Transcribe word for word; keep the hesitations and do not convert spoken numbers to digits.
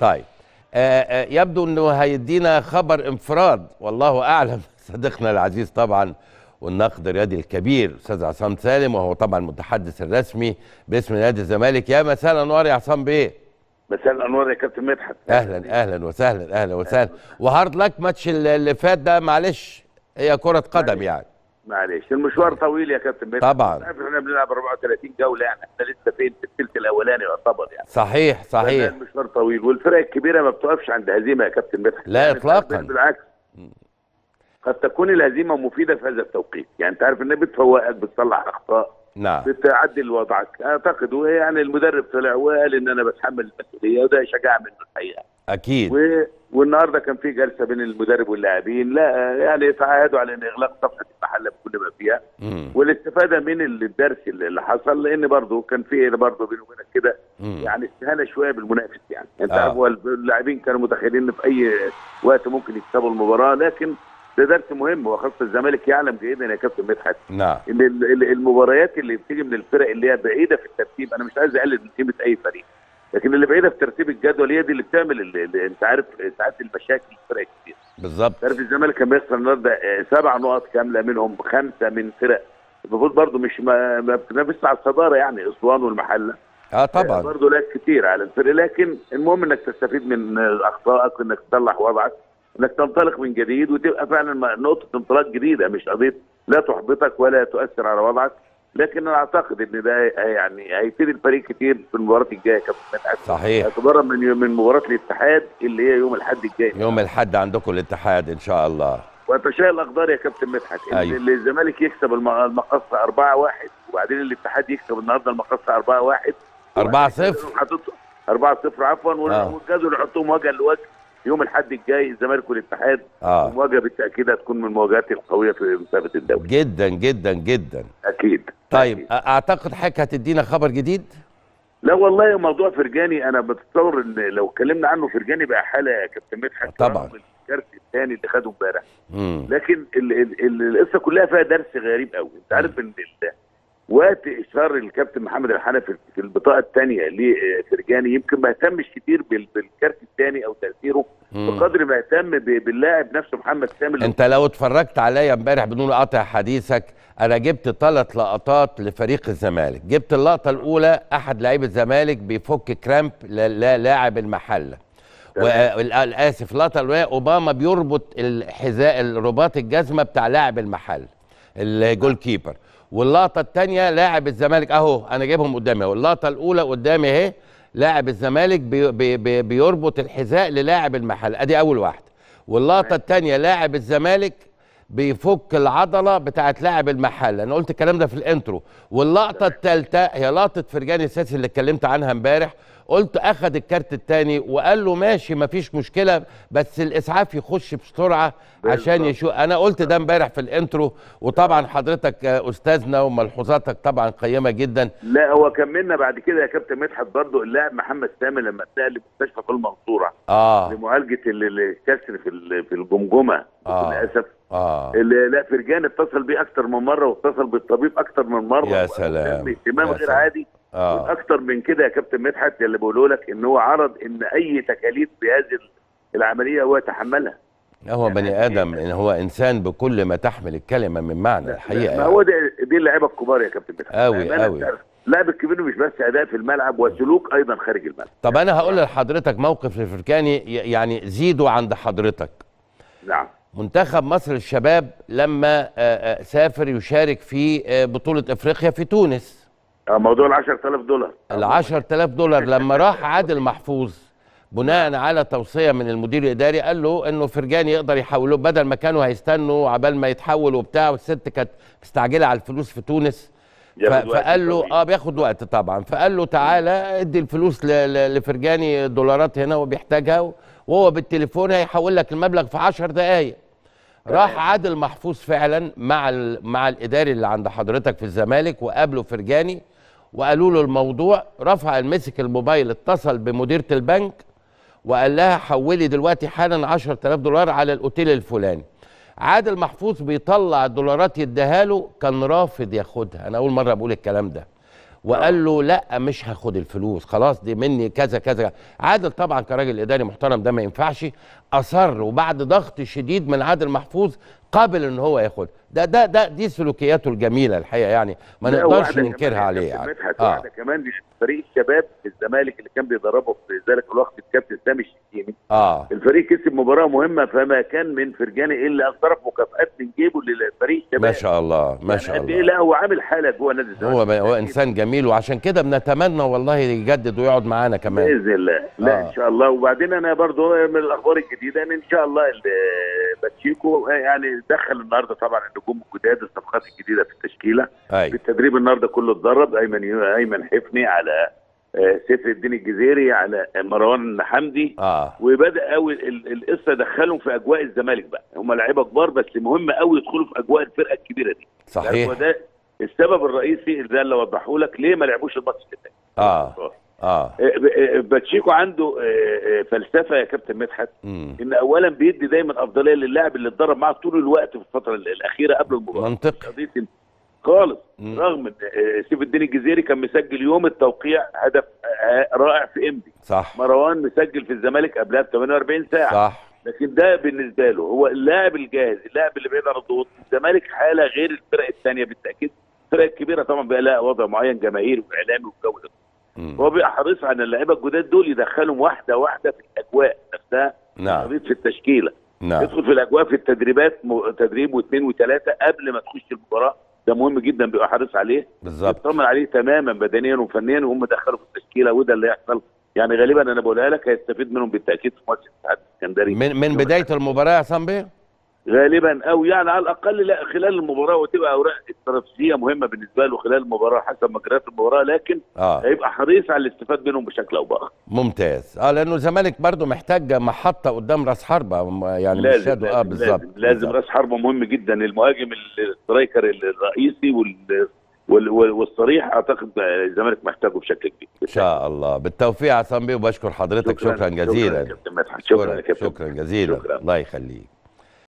طيب آه آه يبدو انه هيدينا خبر انفراد، والله اعلم. صديقنا العزيز طبعا والناقد الرياضي الكبير استاذ عصام سالم، وهو طبعا المتحدث الرسمي باسم نادي الزمالك. يا مساء الانوار يا عصام بيه. مساء الانوار يا كابتن مدحت. اهلا اهلا وسهلا اهلا وسهلا وهارد لك. ماتش اللي فات ده معلش هي كرة قدم يعني. معلش المشوار طويل يا كابتن مدحت. طبعا احنا بنلعب أربعة وثلاثين جوله يعني، احنا لسه فين في الثلث الاولاني يعتبر يعني. صحيح صحيح. المشوار طويل والفرق الكبيره ما بتقفش عند هزيمه يا كابتن مدحت. لا يعني اطلاقا، بالعكس قد تكون الهزيمه مفيده في هذا التوقيت، يعني انت عارف انها بتفوقك، بتصلح اخطاء، نعم، بتعدل وضعك. اعتقد يعني المدرب طلع وقال ان انا بتحمل المسؤوليه، وده شجاع منه الحقيقه. اكيد. و... والنهارده كان في جلسه بين المدرب واللاعبين، لا يعني تعهدوا على ان اغلاق صفحه المحله بكل ما فيها، مم. والاستفاده من الدرس اللي حصل، لان برضه كان في برضه بينه وبينك كده يعني استهانه شويه بالمنافس. يعني انت عارف آه. اللاعبين كانوا متخيلين ان في اي وقت ممكن يكسبوا المباراه، لكن ده درس مهم، وخاصه الزمالك يعلم جيدا يا كابتن مدحت نعم ان المباريات اللي بتيجي من الفرق اللي هي بعيده في الترتيب، انا مش عايز اقلل من قيمه اي فريق، لكن اللي بعيده في ترتيب الجدول هي دي اللي بتعمل اللي اللي انت عارف ساعات المشاكل الفرق كتير. بالظبط. عارف الزمالك كان بيخسر النهارده سبع نقط كامله، منهم خمسه من فرق المفروض برضه مش ما, ما بتنافسش على الصداره، يعني اسوان والمحله. اه طبعا برضه لا كتير على الفرق، لكن المهم انك تستفيد من اخطائك وانك تصلح وضعك، انك تنطلق من جديد وتبقى فعلا نقطه انطلاق جديده، مش قضيه لا تحبطك ولا تؤثر على وضعك. لكن انا اعتقد ان ده يعني هيفيد الفريق كتير في المباراه الجايه يا كابتن مدحت. صحيح. اعتبارا من من مباراه الاتحاد اللي هي يوم الاحد الجاي. يوم الاحد عندكم الاتحاد ان شاء الله. وتشاء الاقدار يا كابتن مدحت ان أيوه. اللي الزمالك يكسب المقصه أربعة واحد، وبعدين الاتحاد يكسب النهارده المقصه أربعة واحد، أربعة صفر أربعة صفر عفوا، آه. والجدول يحطوهم وجها لوجه يوم الاحد الجاي الزمالك والاتحاد. اه المواجهه بالتاكيد هتكون من المواجهات القويه في مسابقه الدوري. جدا جدا جدا. اكيد. طيب أكيد. اعتقد حضرتك هتدينا خبر جديد؟ لا والله موضوع فرجاني انا بتصور ان لو اتكلمنا عنه فرجاني بقى حاله يا كابتن مدحت طبعا. الكارت الثاني اللي خده امبارح، لكن ال ال القصه كلها فيها درس غريب قوي. انت عارف ان وقت اشهار الكابتن محمد الحنفي في البطاقه الثانيه لفرجاني يمكن ما اهتمش كتير بالكارت الثاني او تاثيره بقدر ما اهتم باللاعب نفسه محمد سامي. انت لو اتفرجت عليا امبارح بدون قطع حديثك، انا جبت ثلاث لقطات لفريق الزمالك. جبت اللقطه الاولى احد لاعبي الزمالك بيفك كرامب للاعب المحله، والاسف اللقطه الاولى اوباما بيربط الحذاء الرباط الجزمه بتاع لاعب المحل الجول كيبر، واللقطه الثانيه لاعب الزمالك اهو انا جايبهم قدامي اهو. اللقطه الاولى قدامي اهي لاعب الزمالك بي بي بي بيربط الحذاء للاعب المحل، ادي اول واحده. واللقطه الثانيه لاعب الزمالك بيفك العضله بتاعت لاعب المحل، انا قلت الكلام ده في الانترو. واللقطه الثالثه هي لقطه فرجاني الساسي اللي اتكلمت عنها امبارح، قلت اخذ الكارت الثاني وقال له ماشي مفيش مشكله بس الاسعاف يخش بسرعه عشان يشوف. انا قلت ده امبارح في الانترو، وطبعا حضرتك استاذنا وملحوظاتك طبعا قيمه جدا. لا هو كملنا بعد كده يا كابتن مدحت برضه اللاعب محمد سامي لما اتنقل لمستشفى في المنصوره اه لمعالجه الكسر في في الجمجمه آه. للاسف اه لا فرجان اتصل بيه اكتر من مره واتصل بالطبيب اكتر من مره. يا سلام. اهتمام غير سلام. عادي. اه اكتر من كده يا كابتن مدحت اللي بقوله لك ان هو عرض ان اي تكاليف بهذه العمليه هو يتحملها. هو يعني بني ادم إن هو انسان بكل ما تحمل الكلمه من معنى الحقيقه. ما هو دي, دي اللعيبه الكبار يا كابتن مدحت قوي قوي. اللاعب الكبير مش بس اداء في الملعب وسلوك ايضا خارج الملعب. طب انا هقول لحضرتك موقف لفرجاني يعني زيدوا عند حضرتك. نعم. منتخب مصر للشباب لما سافر يشارك في بطوله افريقيا في تونس، موضوع ال عشرة آلاف دولار ال عشرة آلاف دولار لما راح عادل محفوظ بناء على توصيه من المدير الاداري قال له انه فرجاني يقدر يحوله، بدل ما كانوا هيستنوا عبال ما يتحول وبتاع، والست كانت مستعجله على الفلوس في تونس، فقال له اه بياخد وقت طبعا، فقال له تعالى ادي الفلوس لفرجاني دولارات هنا وبيحتاجها، وهو بالتليفون هيحول لك المبلغ في عشر دقائق. راح عادل محفوظ فعلا مع مع الاداري اللي عند حضرتك في الزمالك وقابلوا فرجاني وقالوا له الموضوع، رفع مسك الموبايل اتصل بمديره البنك وقال لها حولي دلوقتي حالا عشرة آلاف دولار على الاوتيل الفلاني. عادل محفوظ بيطلع الدولارات يديها له، كان رافض ياخدها، انا اول مره بقول الكلام ده، وقال له لا مش هاخد الفلوس، خلاص دي مني كذا كذا. عادل طبعا كراجل اداري محترم ده ما ينفعش، اصر وبعد ضغط شديد من عادل محفوظ قابل ان هو ياخد. ده ده ده دي سلوكياته الجميله الحقيقه، يعني ما نقدرش ننكرها عليه يعني. اه كمان فريق الشباب في الزمالك اللي كان بيدربه في ذلك الوقت الكابتن سامي الشتيمي، اه الفريق كسب مباراه مهمه، فما كان من فرجاني الا ان صرف مكافآت من جيبه للفريق الشباب. ما شاء الله ما شاء يعني الله. لا هو عامل حاله جوه نادي الزمالك، هو هو انسان جميل، وعشان كده بنتمنى والله يجدد ويقعد معانا كمان باذن الله. لا آه. ان شاء الله. وبعدين انا برضو من الاخبار الجديده ان ان شاء الله باتشيكو يعني دخل النهارده طبعا النجوم الجداد، الصفقات الجديده في التشكيله. أي. بالتدريب النهارده كله اتدرب، ايمن ايمن حفني على سيف الدين الجزيري على مروان حمدي. اه وبدا قوي القصه دخلهم في اجواء الزمالك بقى، هم لعيبه كبار بس مهم قوي يدخلوا في اجواء الفرقه الكبيره دي. صحيح. وده السبب الرئيسي ده اللي وضحه لك ليه ما لعبوش الماتش الثاني. اه اه باتشيكو عنده فلسفه يا كابتن مدحت، ان اولا بيدي دايما افضليه للاعب اللي اتدرب معاه طول الوقت في الفتره الاخيره قبل المباراه. منطقي خالص. مم. رغم ان سيف الدين الجزيري كان مسجل يوم التوقيع هدف رائع في امبي، صح. مروان مسجل في الزمالك قبلها ب ثمانية وأربعين ساعه، صح. لكن ده بالنسبه له هو اللاعب الجاهز، اللاعب اللي بعيد عن الضغوط. الزمالك حاله غير الفرق الثانيه بالتاكيد، الفرق الكبيره طبعا بقى لها وضع معين جماهيري واعلامي والجو ده. هو بيبقى حريص على اللعيبه الجداد دول يدخلهم واحده واحده في الاجواء نفسها. نعم. في التشكيله. نعم. يدخل في الاجواء في التدريبات، تدريب واثنين وثلاثه قبل ما تخش المباراه، ده مهم جدا بيبقى حريص عليه بالظبط، يطمن عليه تماما بدنيا وفنيا، وهم دخلوا في التشكيله، وده اللي هيحصل. يعني غالبا انا بقولها لك هيستفيد منهم بالتاكيد في ماتش الاتحاد السكندري من من بدايه المباراه يا صنبي غالبا، او يعني على الاقل لا خلال المباراه، وتبقى اوراق استراتيجيه مهمه بالنسبه له خلال المباراه حسب مجريات المباراه، لكن آه. هيبقى حريص على الاستفاده منهم بشكل او باخر. ممتاز. اه لانه الزمالك برضه محتاج محطه قدام راس حربه، يعني مش لازم اه بالظبط لازم, لازم راس حربه مهم جدا، المهاجم السترايكر الرئيسي وال والصريح اعتقد الزمالك محتاجه بشكل كبير. ان شاء الله. بالتوفيق يا صنبي، وبشكر حضرتك شكرا, شكرا جزيلا. شكرا يا كابتن مدحت. شكرا, شكرا, شكرا جزيلا. شكرا. الله يخليك.